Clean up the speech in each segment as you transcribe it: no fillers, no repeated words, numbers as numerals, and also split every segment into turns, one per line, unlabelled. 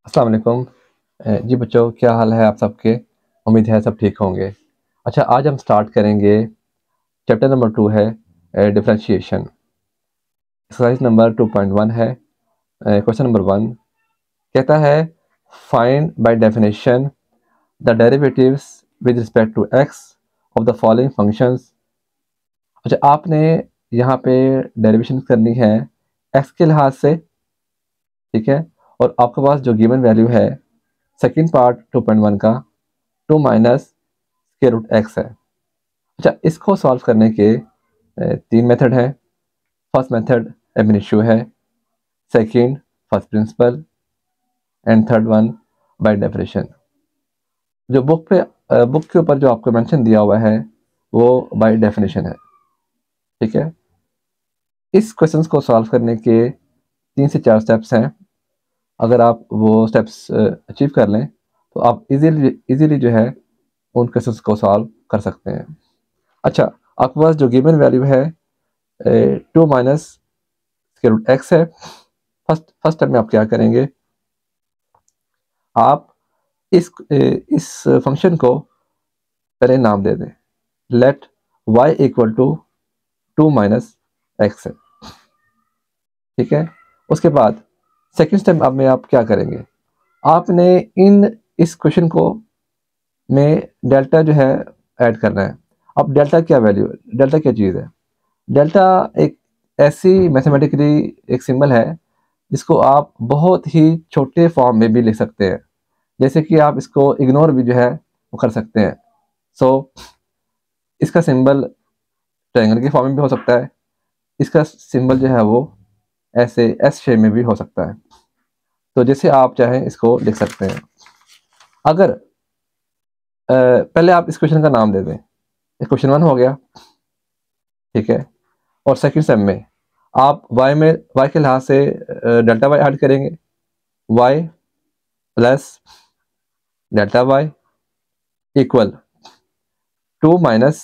अस्सलाम वालेकुम। जी बच्चों, क्या हाल है आप सबके? उम्मीद है सब ठीक होंगे। अच्छा, आज हम स्टार्ट करेंगे। चैप्टर नंबर 2 है डिफरेंशिएशन। एक्सरसाइज नंबर 2.1 है। क्वेश्चन नंबर 1 कहता है find by definition the derivatives with respect to x of the following functions. अच्छा, आपने यहाँ पे डेरिवेशन करनी है एक्स के लिहाज से, ठीक है। और आपके पास जो गिवन वैल्यू है सेकंड पार्ट 2.1 का 2 माइनस स्क्वायर रूट एक्स है। अच्छा, इसको सॉल्व करने के तीन मेथड हैं। फर्स्ट मेथड एब इनिशियो है, second first principle and third one by definition. जो बुक के ऊपर जो आपको मेंशन दिया हुआ है वो बाय डेफिनेशन है, ठीक है। इस क्वेश्चंस को सॉल्व करने के 3 से 4 स्टेप्स हैं। अगर आप वो स्टेप्स अचीव कर लें तो आप इजीली जो है उन क्वेश्चंस को सॉल्व कर सकते हैं। अच्छा, आपके पास जो गिवन वैल्यू है 2 माइनस स्क्वायर रूट एक्स है। फर्स्ट स्टेप में आप क्या करेंगे, आप इस फंक्शन को पहले नाम दे दें। Let y equal to 2 minus x है, ठीक है। उसके बाद सेकंड स्टेप में आप क्या करेंगे, आपने इस क्वेश्चन को में डेल्टा जो है ऐड करना है। अब डेल्टा क्या वैल्यू है, डेल्टा क्या चीज़ है? डेल्टा एक ऐसी मैथमेटिकली एक सिंबल है जिसको आप बहुत ही छोटे फॉर्म में भी लिख सकते हैं। जैसे कि आप इसको इग्नोर भी जो है वो कर सकते हैं। सो इसका सिंबल ट्रायंगल के फॉर्म में भी हो सकता है, इसका सिंबल जो है वो ऐसे एस शेप में भी हो सकता है। तो जैसे आप चाहें इसको लिख सकते हैं। अगर पहले आप इस क्वेश्चन का नाम दे दें, क्वेश्चन 1 हो गया, ठीक है। और सेकंड स्टेप में आप y के लिहाज से डेल्टा y ऐड करेंगे, y plus delta y equal 2 minus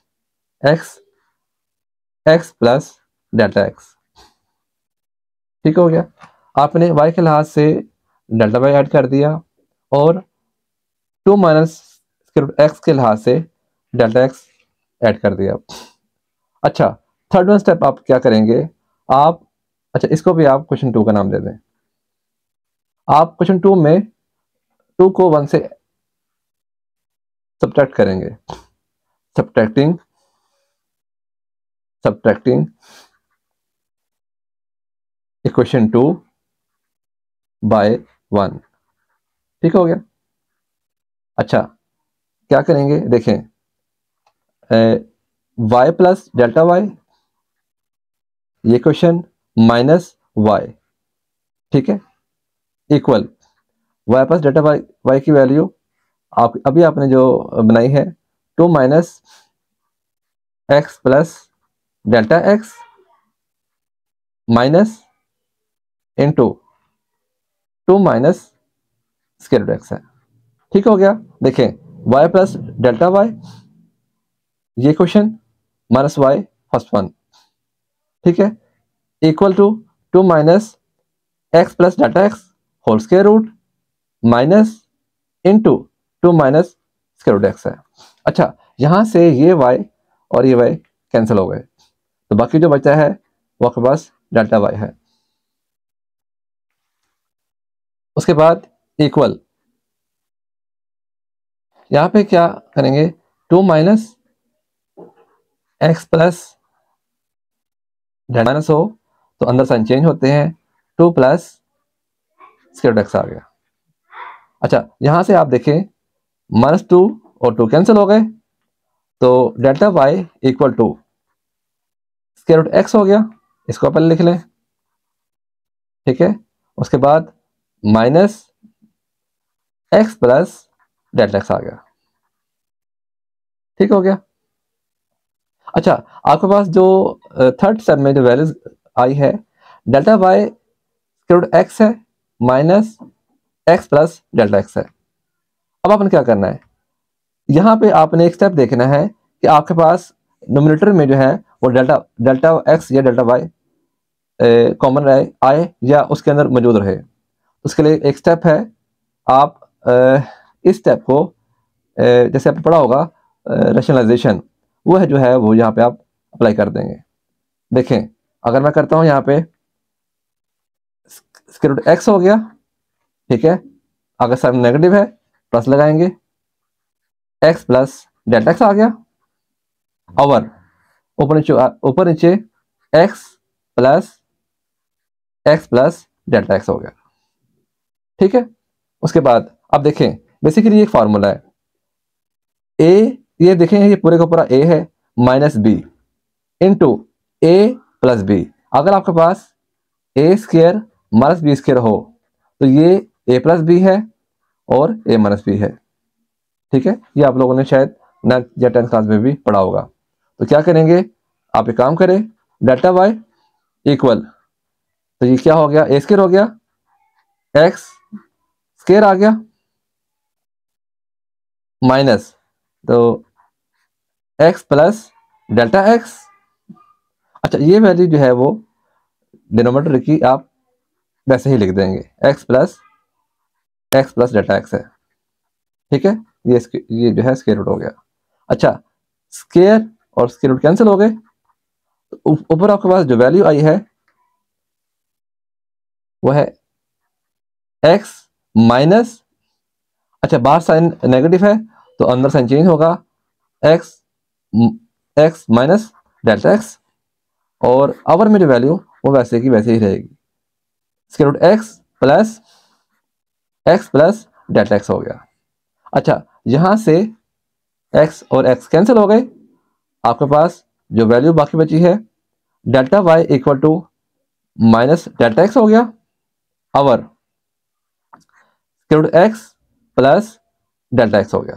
x plus delta x, ठीक हो गया। आपने y के लिहाज से डेल्टा y ऐड कर दिया और 2 माइनस एक्स के लिहाज से डेल्टा एक्स ऐड कर दिया। अच्छा, थर्ड वन स्टेप आप क्या करेंगे, आप अच्छा इसको भी आप क्वेश्चन 2 का नाम दे दें। आप क्वेश्चन 2 में 2 को 1 से सब्ट्रैक्ट करेंगे, सब्ट्रैक्टिंग इक्वेशन 2 बाय 1, ठीक हो गया। अच्छा, क्या करेंगे देखें, y प्लस डेल्टा y, ये क्वेश्चन माइनस y, ठीक है, equal y plus delta y की वैल्यू आप अभी आपने जो बनाई है 2 minus x plus delta x minus into 2 minus square root x है, ठीक हो गया। देखें y प्लस डेल्टा y, ये question minus y first one, ठीक है, equal to 2 minus x plus delta x whole square root minus into 2 minus square root x है। अच्छा, यहां से ये y और ये y कैंसिल हो गए, तो बाकी जो बचा है वो आपके पास डेल्टा y है। उसके बाद इक्वल, यहां पे क्या करेंगे, 2 माइनस एक्स प्लस माइनस हो तो अंदर साइन चेंज होते हैं, 2 प्लस स्क्वायर रूट एक्स आ गया। अच्छा, यहां से आप देखें -2 और 2 कैंसिल हो गए, तो delta y equal to square root x हो गया, इसको पहले लिख लें, ठीक है। उसके बाद minus x plus delta x आ गया, ठीक हो गया। अच्छा, आपके पास जो थर्ड स्टेप में जो वैल्यूज आई है, delta y square root x है minus x plus delta x है। अब आपने क्या करना है, यहाँ पे आपने एक स्टेप देखना है कि आपके पास नोमिनेटर में जो है वो डेल्टा एक्स या डेल्टा वाई कॉमन आए या उसके अंदर मौजूद रहे। उसके लिए एक स्टेप है, आप इस स्टेप को जैसे आपने पढ़ा होगा रैशनलाइजेशन, वो है जो है वो यहाँ पे आप अप्लाई कर देंगे। देखें, अगर मैं करता हूँ यहाँ पे स्क्वायर रूट एक्स हो गया, ठीक है, अगर साइन नेगेटिव है प्लस लगाएंगे, एक्स प्लस डेल्टा एक्स आ गया, और ऊपर नीचे एक्स प्लस डेल्टा एक्स हो गया, ठीक है। उसके बाद अब देखें, बेसिकली एक फार्मूला है, ए, ये देखें ये पूरे का पूरा ए है minus b into a plus b. अगर आपके पास a square minus b square हो तो ये ए प्लस बी है और ए माइनस बी है, ठीक है। ये आप लोगों ने शायद 9th या 10th क्लास में भी पढ़ा होगा। तो क्या करेंगे, आप एक काम करें, डेल्टा वाई इक्वल, तो ये क्या हो गया, ए स्क्वायर हो गया, एक्स स्क्वायर आ गया, माइनस तो एक्स प्लस डेल्टा एक्स। अच्छा, ये वैल्यू जो है वो डिनोमिनेटर की आप वैसे ही लिख देंगे, एक्स प्लस डेल्टा एक्स है, ठीक है। ये जो है स्क्वायर रूट हो गया। अच्छा, स्क्वायर और स्क्वायर रूट कैंसिल हो गए, ऊपर आपके पास जो वैल्यू आई है वो है एक्स माइनस, अच्छा बाहर साइन नेगेटिव है तो अंदर साइन चेंज होगा, एक्स माइनस डेल्टा एक्स, और अवर में जो वैल्यू वो वैसे की वैसे ही रहेगी, square root x plus delta x हो गया। अच्छा, यहां से एक्स और एक्स कैंसिल हो गए, आपके पास जो वैल्यू बाकी बची है delta y equal to minus delta x हो गया, और square root x plus delta x हो गया,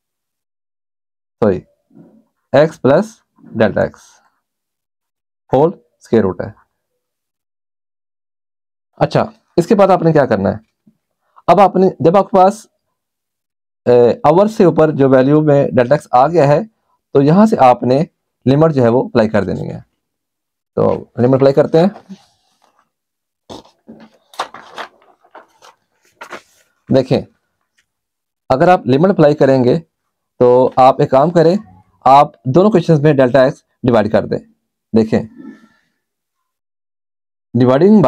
sorry x plus delta x whole square root है। अच्छा, इसके बाद आपने क्या करना है, अब आपने जब आपके पास आवर से ऊपर जो वैल्यू में डेल्टा एक्स आ गया है तो यहां से आपने लिमिट जो है वो अप्लाई कर देनी है। तो लिमिट अप्लाई करते हैं। देखें, अगर आप लिमिट अप्लाई करेंगे तो आप एक काम करें, आप दोनों क्वेश्चंस में डेल्टा एक्स डिवाइड कर दें। देखें, divide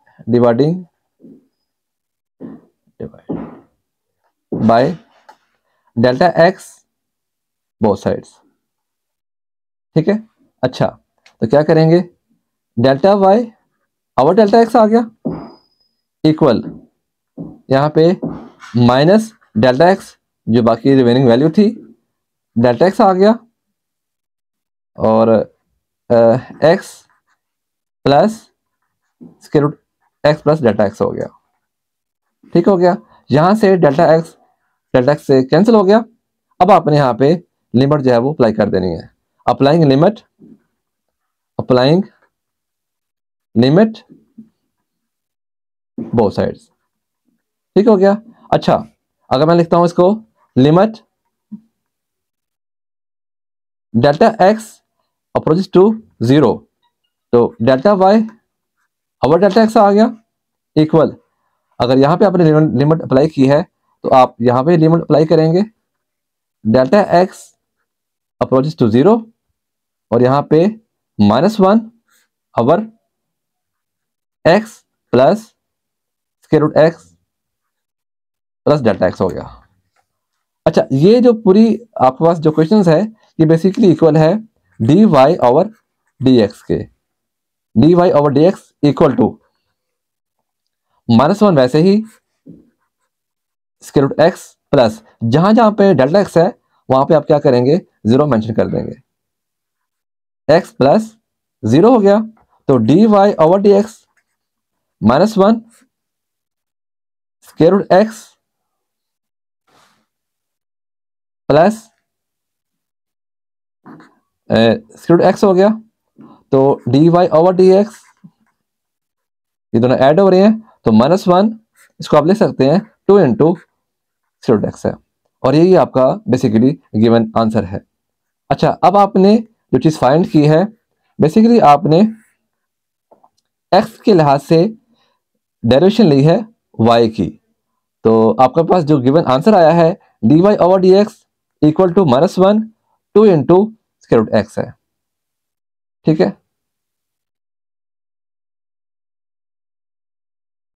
by delta x both sides, ठीक है। अच्छा, तो क्या करेंगे, डेल्टा वाई और डेल्टा एक्स आ गया इक्वल, यहाँ पे माइनस डेल्टा एक्स जो बाकी रिमेनिंग वैल्यू थी, डेल्टा एक्स आ गया, और x plus square root x plus delta x हो गया, ठीक हो गया। यहां से डेल्टा एक्स से कैंसिल हो गया। अब आपने यहाँ पे लिमिट जो है वो अप्लाई कर देनी है, अप्लाइंग लिमिट बोथ साइड्स, ठीक हो गया। अच्छा, अगर मैं लिखता हूं इसको limit delta x approaches to 0, तो डेल्टा वाई और डेल्टा एक्स आ गया इक्वल, अगर यहाँ पे आपने लिमिट अप्लाई की है तो आप यहाँ पे लिमिट अप्लाई करेंगे, डेल्टा एक्स अप्रोचेस टू 0 और यहाँ पे -1 और x plus square root x plus delta x हो गया। अच्छा, ये जो पूरी आपके पास जो क्वेश्चंस है ये बेसिकली इक्वल है d y over d x के, d y over d x equal to -1 वैसे ही स्क्वायर रूट एक्स प्लस जहां जहां पे डेल्टा एक्स है वहां पे आप क्या करेंगे, 0 मेंशन कर देंगे, एक्स प्लस 0 हो गया, तो d y over d x -1 square root x plus square root x हो गया, तो d y over d x, ये दोनों ऐड हो रहे हैं तो -1, इसको आप लिख सकते हैं 2 इंटू स्क्वायर रूट एक्स है, और यही आपका बेसिकली गिवन आंसर है। अच्छा, अब आपने जो चीज फाइंड की है बेसिकली आपने एक्स के लिहाज से डेरिवेशन ली है y की। तो आपके पास जो गिवन आंसर आया है dy over dx equal to -1 2 into square root x है। ठीक है,